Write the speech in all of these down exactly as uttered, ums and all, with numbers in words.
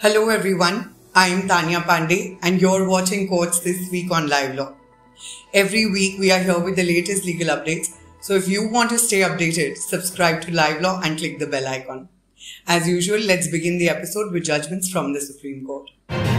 Hello everyone, I am Tanya Pandey and you're watching Courts This Week on Live Law. Every week we are here with the latest legal updates, so if you want to stay updated, subscribe to Live Law and click the bell icon. As usual, let's begin the episode with judgments from the Supreme Court.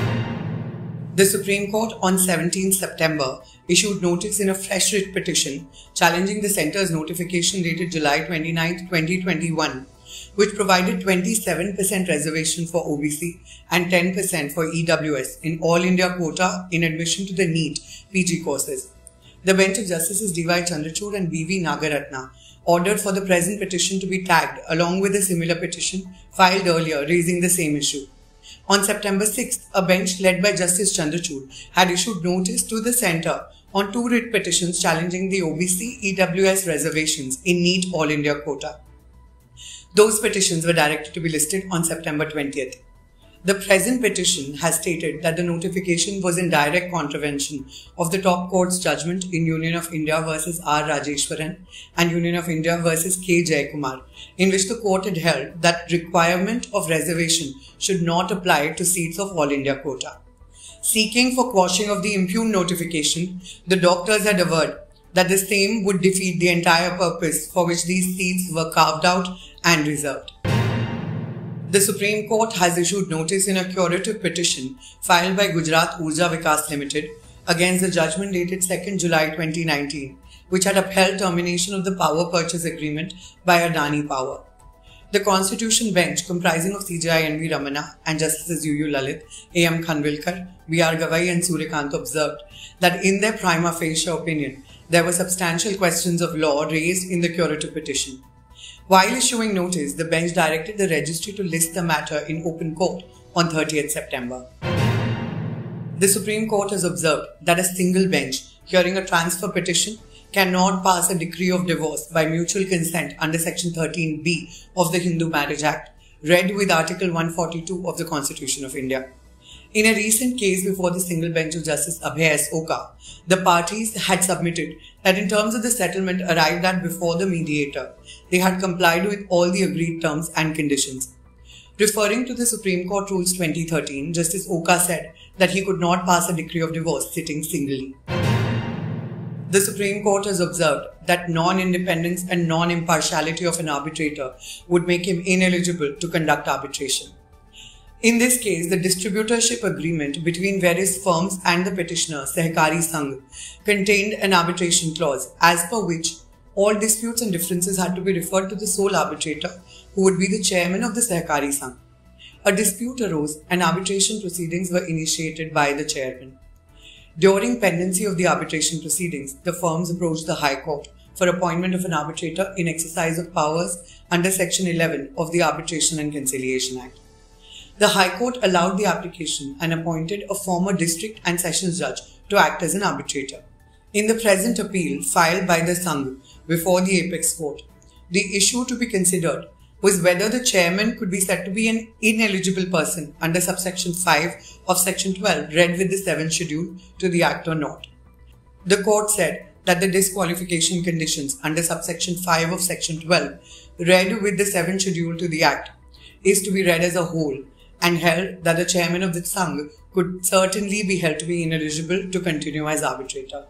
The Supreme Court on seventeenth September issued notice in a fresh writ petition challenging the Centre's notification dated July twenty-ninth, twenty twenty-one, which provided twenty-seven percent reservation for O B C and ten percent for E W S in all India quota in admission to the NEET P G courses. The bench of Justices D Y Chandrachud and B V Nagaratna ordered for the present petition to be tagged along with a similar petition filed earlier raising the same issue. On September sixth, a bench led by Justice Chandrachud had issued notice to the Centre on two writ petitions challenging the O B C E W S reservations in NEET All India quota. Those petitions were directed to be listed on September twentieth. The present petition has stated that the notification was in direct contravention of the top court's judgment in Union of India versus R Rajeshwaran and Union of India versus K Jayakumar, in which the court had held that requirement of reservation should not apply to seats of All India quota. Seeking for quashing of the impugned notification, the doctors had averred that the same would defeat the entire purpose for which these seats were carved out and reserved. The Supreme Court has issued notice in a curative petition filed by Gujarat Urja Vikas Limited against the judgment dated second July twenty nineteen, which had upheld termination of the power purchase agreement by Adani Power. The Constitution Bench, comprising of C J I N V Ramana and Justices U U Lalit, A M Khanvilkar, B R Gavai and Suryakant observed that in their prima facie opinion, there were substantial questions of law raised in the curative petition. While issuing notice, the bench directed the registry to list the matter in open court on thirtieth September. The Supreme Court has observed that a single bench hearing a transfer petition cannot pass a decree of divorce by mutual consent under Section thirteen B of the Hindu Marriage Act, read with Article one forty-two of the Constitution of India. In a recent case before the single bench of Justice Abhay S. Oka, the parties had submitted that in terms of the settlement arrived at before the mediator, they had complied with all the agreed terms and conditions. Referring to the Supreme Court Rules twenty thirteen, Justice Oka said that he could not pass a decree of divorce sitting singly. The Supreme Court has observed that non-independence and non-impartiality of an arbitrator would make him ineligible to conduct arbitration. In this case, the distributorship agreement between various firms and the petitioner, Sehkari Sangh, contained an arbitration clause as per which all disputes and differences had to be referred to the sole arbitrator, who would be the chairman of the Sehkari Sangh. A dispute arose and arbitration proceedings were initiated by the chairman. During pendency of the arbitration proceedings, the firms approached the High Court for appointment of an arbitrator in exercise of powers under Section eleven of the Arbitration and Conciliation Act. The High Court allowed the application and appointed a former district and sessions judge to act as an arbitrator. In the present appeal filed by the Sangh before the Apex Court, the issue to be considered was whether the chairman could be said to be an ineligible person under subsection five of Section twelve read with the seventh schedule to the Act or not. The court said that the disqualification conditions under subsection five of Section twelve read with the seventh schedule to the Act is to be read as a whole, and held that the chairman of the Sangh could certainly be held to be ineligible to continue as arbitrator.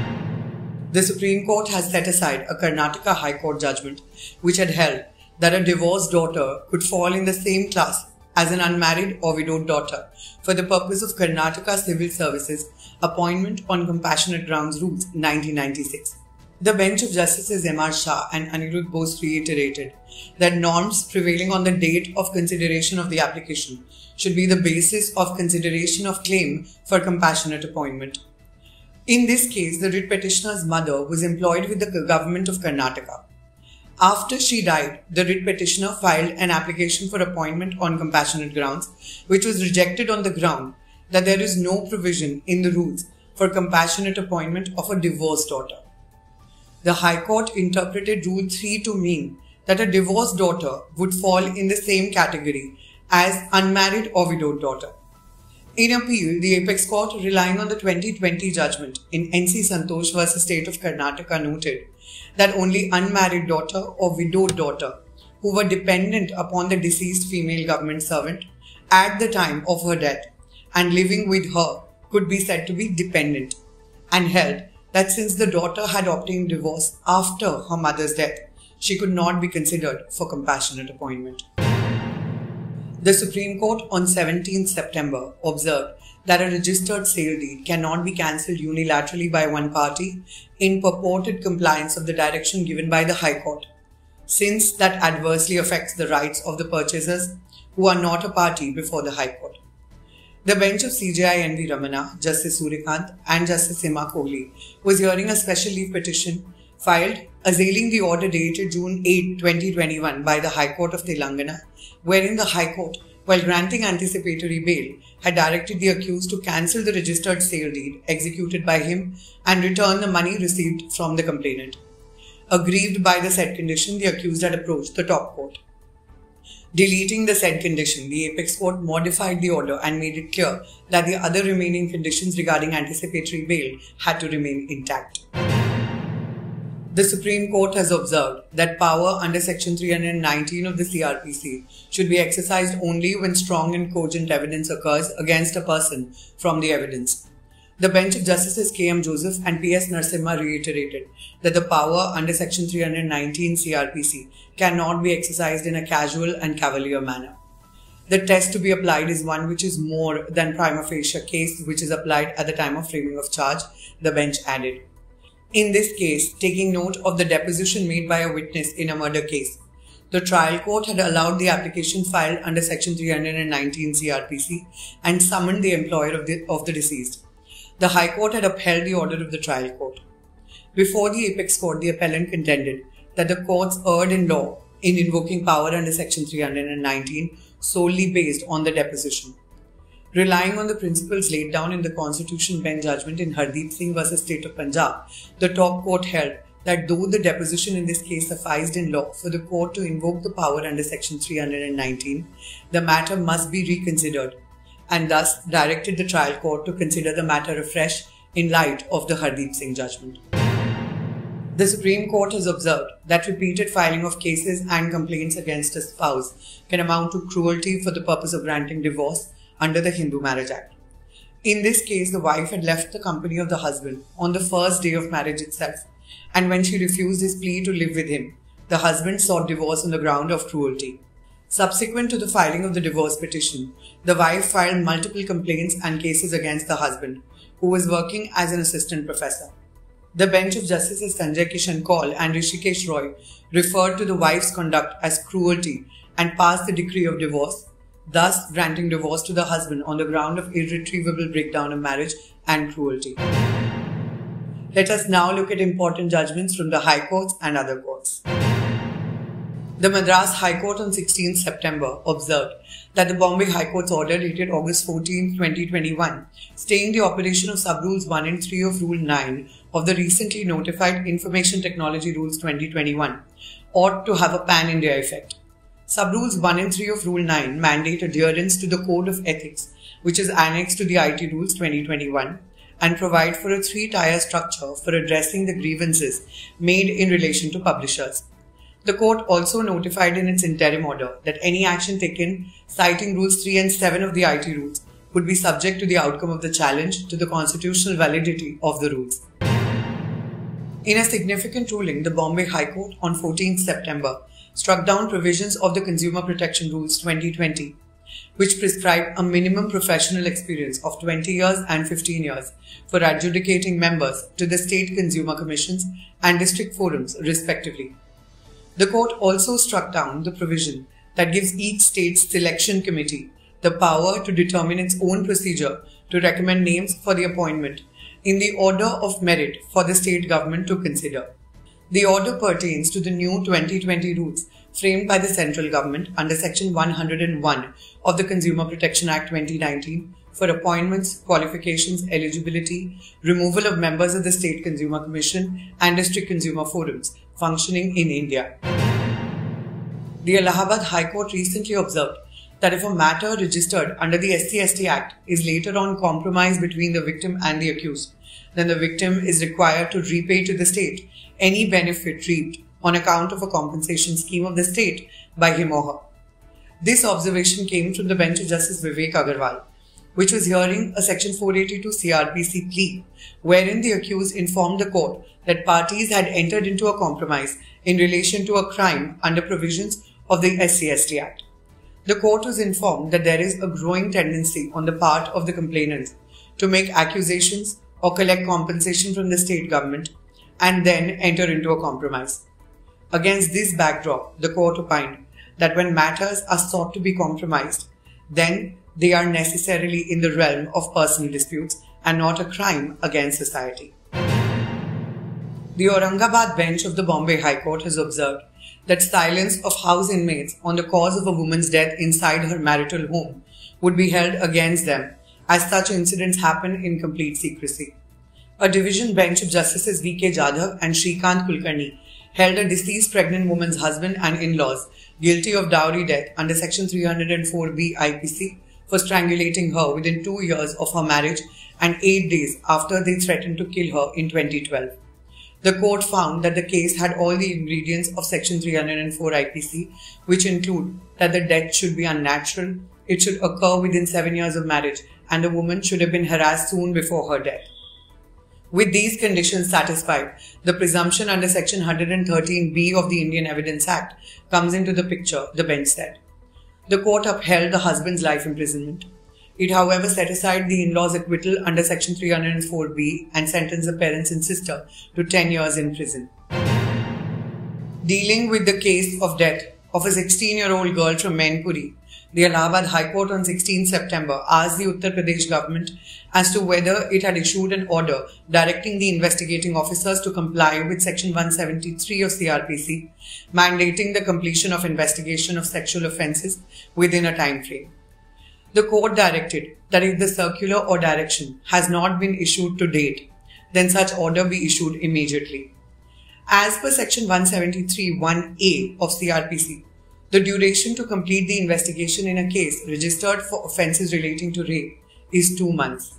The Supreme Court has set aside a Karnataka High Court judgment which had held that a divorced daughter could fall in the same class as an unmarried or widowed daughter for the purpose of Karnataka Civil Services Appointment on Compassionate Grounds Rules nineteen ninety-six. The bench of Justices M R Shah and Anirudh Bose reiterated that norms prevailing on the date of consideration of the application should be the basis of consideration of claim for compassionate appointment. In this case, the writ petitioner's mother was employed with the government of Karnataka. After she died, the writ petitioner filed an application for appointment on compassionate grounds, which was rejected on the ground that there is no provision in the rules for compassionate appointment of a divorced daughter. The High Court interpreted Rule three to mean that a divorced daughter would fall in the same category as unmarried or widowed daughter. In appeal, the Apex Court, relying on the twenty twenty judgment in N C Santosh versus State of Karnataka, noted that only unmarried daughter or widowed daughter who were dependent upon the deceased female government servant at the time of her death and living with her could be said to be dependent, and held that since the daughter had obtained divorce after her mother's death, she could not be considered for compassionate appointment. The Supreme Court on seventeenth September observed that a registered sale deed cannot be cancelled unilaterally by one party in purported compliance of the direction given by the High Court, since that adversely affects the rights of the purchasers who are not a party before the High Court. The bench of C J I N V Ramana, Justice Suryakant and Justice Hema Kohli was hearing a special leave petition filed assailing the order dated June eighth, twenty twenty-one by the High Court of Telangana, wherein the High Court, while granting anticipatory bail, had directed the accused to cancel the registered sale deed executed by him and return the money received from the complainant. Aggrieved by the said condition, the accused had approached the top court. Deleting the said condition, the Apex Court modified the order and made it clear that the other remaining conditions regarding anticipatory bail had to remain intact. The Supreme Court has observed that power under Section three hundred nineteen of the C R P C should be exercised only when strong and cogent evidence occurs against a person from the evidence. The bench of Justices K M Joseph and P S Narasimha reiterated that the power under Section three hundred nineteen C R P C cannot be exercised in a casual and cavalier manner. The test to be applied is one which is more than prima facie case which is applied at the time of framing of charge, the bench added. In this case, taking note of the deposition made by a witness in a murder case, the trial court had allowed the application filed under Section three hundred nineteen C R P C and summoned the employer of the, of the deceased. The High Court had upheld the order of the trial court. Before the Apex Court, the appellant contended that the courts erred in law in invoking power under Section three hundred nineteen solely based on the deposition. Relying on the principles laid down in the Constitution Bench judgment in Hardeep Singh versus State of Punjab, the top court held that though the deposition in this case sufficed in law for the court to invoke the power under Section three hundred nineteen, the matter must be reconsidered, and thus directed the trial court to consider the matter afresh in light of the Hardeep Singh judgment. The Supreme Court has observed that repeated filing of cases and complaints against a spouse can amount to cruelty for the purpose of granting divorce under the Hindu Marriage Act. In this case, the wife had left the company of the husband on the first day of marriage itself, and when she refused his plea to live with him, the husband sought divorce on the ground of cruelty. Subsequent to the filing of the divorce petition, the wife filed multiple complaints and cases against the husband, who was working as an assistant professor. The bench of Justices Sanjay Kishan Kaul and Rishikesh Roy referred to the wife's conduct as cruelty and passed the decree of divorce, thus granting divorce to the husband on the ground of irretrievable breakdown of marriage and cruelty. Let us now look at important judgments from the High Courts and other courts. The Madras High Court on sixteenth September observed that the Bombay High Court's order dated August fourteenth, twenty twenty-one, staying the operation of Sub-Rules one and three of Rule nine of the recently notified Information Technology Rules twenty twenty-one, ought to have a pan-India effect. Sub-Rules one and three of Rule nine mandate adherence to the Code of Ethics, which is annexed to the I T Rules twenty twenty-one, and provide for a three-tier structure for addressing the grievances made in relation to publishers. The court also notified in its interim order that any action taken citing Rules three and seven of the I T Rules would be subject to the outcome of the challenge to the constitutional validity of the rules. In a significant ruling, the Bombay High Court on fourteenth September struck down provisions of the Consumer Protection Rules twenty twenty, which prescribe a minimum professional experience of twenty years and fifteen years for adjudicating members to the state consumer commissions and district forums, respectively. The court also struck down the provision that gives each state's selection committee the power to determine its own procedure to recommend names for the appointment in the order of merit for the state government to consider. The order pertains to the new twenty twenty rules framed by the central government under Section one hundred one of the Consumer Protection Act twenty nineteen for appointments, qualifications, eligibility, removal of members of the State Consumer Commission and District Consumer Forums functioning in India. The Allahabad High Court recently observed that if a matter registered under the S C S T Act is later on compromised between the victim and the accused, then the victim is required to repay to the state any benefit reaped on account of a compensation scheme of the state by him or her. This observation came from the bench of Justice Vivek Agarwal, which was hearing a Section four eighty-two C R P C plea, wherein the accused informed the court that parties had entered into a compromise in relation to a crime under provisions of the S C S T Act. The court was informed that there is a growing tendency on the part of the complainants to make accusations or collect compensation from the state government and then enter into a compromise. Against this backdrop, the court opined that when matters are sought to be compromised, then they are necessarily in the realm of personal disputes and not a crime against society. The Aurangabad bench of the Bombay High Court has observed that silence of house inmates on the cause of a woman's death inside her marital home would be held against them, as such incidents happen in complete secrecy. A division bench of Justices V K Jadhav and Shrikant Kulkarni held a deceased pregnant woman's husband and in-laws guilty of dowry death under Section three oh four B I P C for strangulating her within two years of her marriage and eight days after they threatened to kill her in twenty twelve. The court found that the case had all the ingredients of Section three oh four I P C, which include that the death should be unnatural, it should occur within seven years of marriage, and the woman should have been harassed soon before her death. With these conditions satisfied, the presumption under Section one thirteen B of the Indian Evidence Act comes into the picture, the bench said. The court upheld the husband's life imprisonment. It, however, set aside the in-law's acquittal under Section three oh four B and sentenced the parents and sister to ten years in prison. Dealing with the case of death of a sixteen-year-old girl from Mainpuri, the Allahabad High Court on sixteenth September asked the Uttar Pradesh government as to whether it had issued an order directing the investigating officers to comply with Section one seventy-three of C R P C, mandating the completion of investigation of sexual offences within a time frame. The court directed that if the circular or direction has not been issued to date, then such order be issued immediately. As per Section one seventy-three one A of C R P C, the duration to complete the investigation in a case registered for offences relating to rape is two months.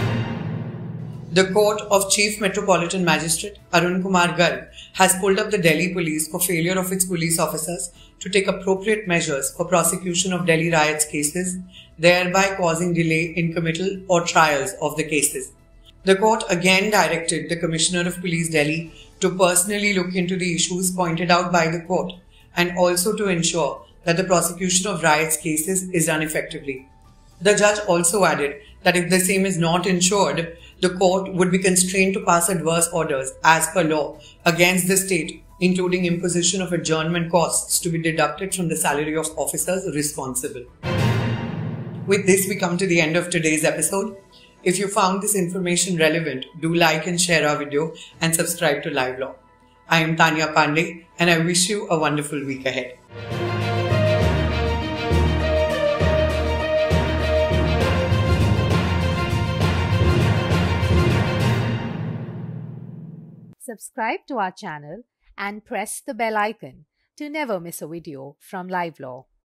The Court of Chief Metropolitan Magistrate Arun Kumar Garg has pulled up the Delhi police for failure of its police officers to take appropriate measures for prosecution of Delhi riots cases, thereby causing delay in committal or trials of the cases. The court again directed the Commissioner of Police Delhi to personally look into the issues pointed out by the court and also to ensure that the prosecution of riots cases is done effectively. The judge also added that if the same is not ensured, the court would be constrained to pass adverse orders as per law against the state, including imposition of adjournment costs to be deducted from the salary of officers responsible. With this, we come to the end of today's episode. If you found this information relevant, do like and share our video and subscribe to Live Law. I am Tanya Pandey and I wish you a wonderful week ahead. Subscribe to our channel and press the bell icon to never miss a video from Live Law.